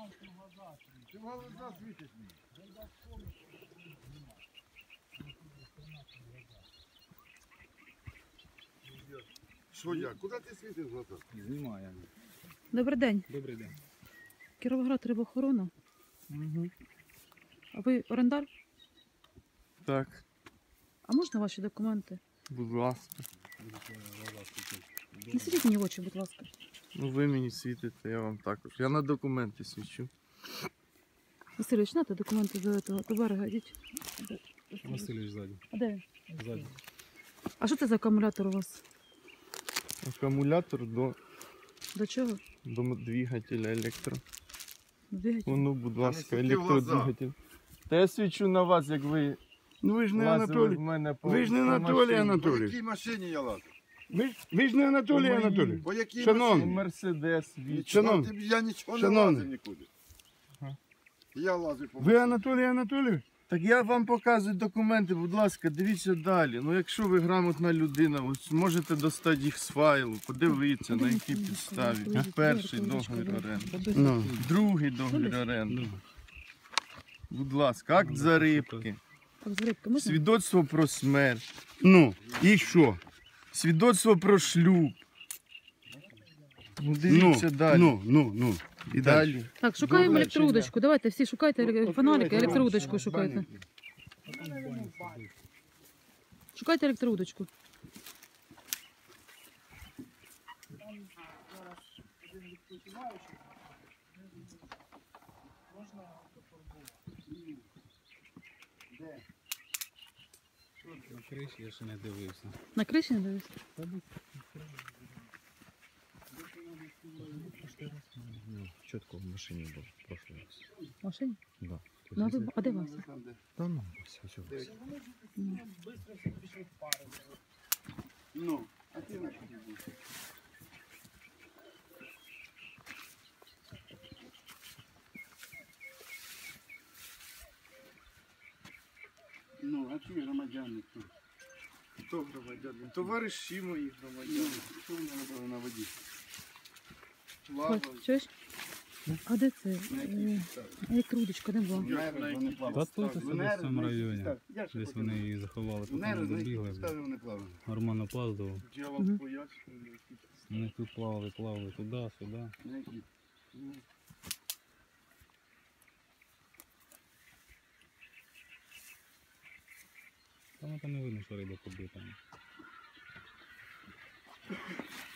Ти в глаза світиш мені. Що я? Куди ти світиш в глаза? Знімаю. Добрий день. Добрий день. Кіровоград рибоохорона. Угу. А ви орендар? Так, А можна ваші документи? будь ласка. Не світіть мені в очі, будь ласка. Ну ви мені світите, я вам також. Я на документи свічу. Васильович, нате документи до берега, йдіть. Васильович ззаді. А де він? Ззаді. А що це за акумулятор у вас? Акумулятор До чого? до двигателя електро. Двигатель? Ну, будь ласка, не світи в глаза. електродвигатель. Та я свічу на вас, як ви Ну ви ж не лазили в Анатолій. мене по Ви ж не по Анатолій машині. По Анатолійович. якій машині я лазив? Ви ж не Анатолій По моїй. Анатолійович. По якій Шановний. По машині? Мерседес від. Шановний. Я нічого не Шановний. лазив нікуди. Ага. Я лазив по Ви машині. Анатолій Анатолійович? Так я вам показую документи, будь ласка, дивіться далі. Ну якщо ви грамотна людина, ось можете достати їх з файлу, подивитися, на якій підставі. Перший договір оренди, Ну. другий договір оренди. Будь ласка, акт зарибки, Так, з рибки можна? свідоцтво про смерть, Ну, і що? свідоцтво про шлюб. Ну дивіться далі. Ну. І далі. Так, шукаємо Добре, електроудочку. Давайте всі шукайте фонарики, електроудочку шукайте. Шукайте електроудочку. На криші я ще не дивився. На криші не дивись? Ну, чітко в машині був в прошлый раз. В машині? Да. Ну, а де вас? Та ну, все. Ну, а ти на що ти будеш? Ну, а ті громадяни хто? Хто громадяни? Товариші мої Ну, громадяни. що вони робили на воді? Плавають. Чуєш? А де це? На якій підставі? Електроудочка де була? Нерви вони Та плавали. тут ось Нерви, десь в цьому на якій районі. підставі? Я ще Десь хочу вони знати. її заховали, потім Нерви, на якій добігли. підставі вони плавали? Нормально плавали. Я Мгм. вам пояснюю. Вони тут плавали туди, сюди. На якій? Там не видно, що риба побита.